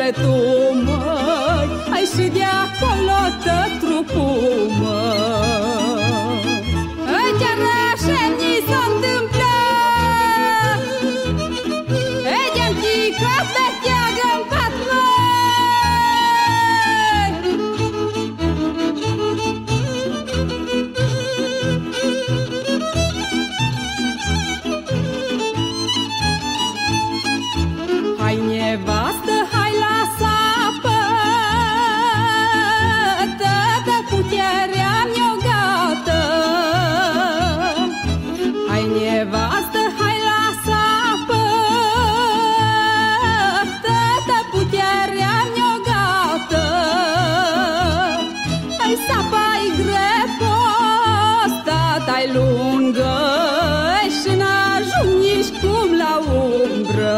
sufletul, măi, hai și de acolo tă trupul, măi. Chiar așa mi s-a întâmplat, de-am chicat pe teagă-n pat, hai nevastă, hai la sapă, toată puterea mi-o gata. Hai nevastă, hai la sapă, toată puterea mi-o gata. Hai sapa-i grepostă, tai lungă și n-ajung nici cum la umbră.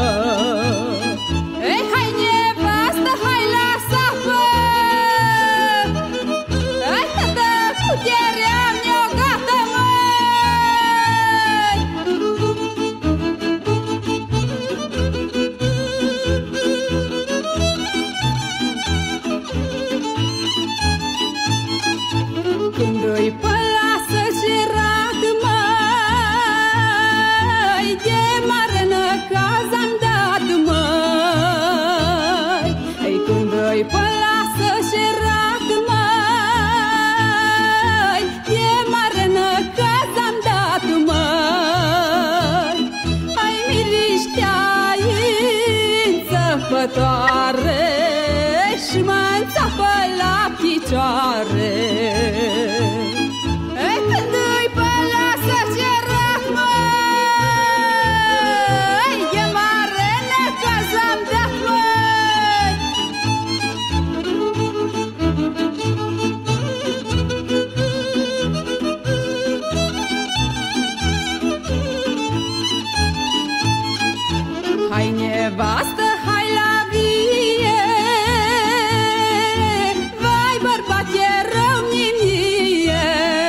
Când îi pălasă și rac, măi, de mare năcaz am dat, măi. Ei, când îi pălasă și rac, măi, de mare năcaz am dat, măi. Ai miriștea-i înțăpătoare și mă-nțapă la picioare. Hai nevastă, hai la vie, vai bărbat-e rău-mi mie.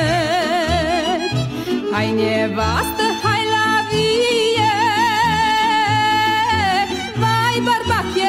Hai nevastă, hai la vie, vai bărbat-e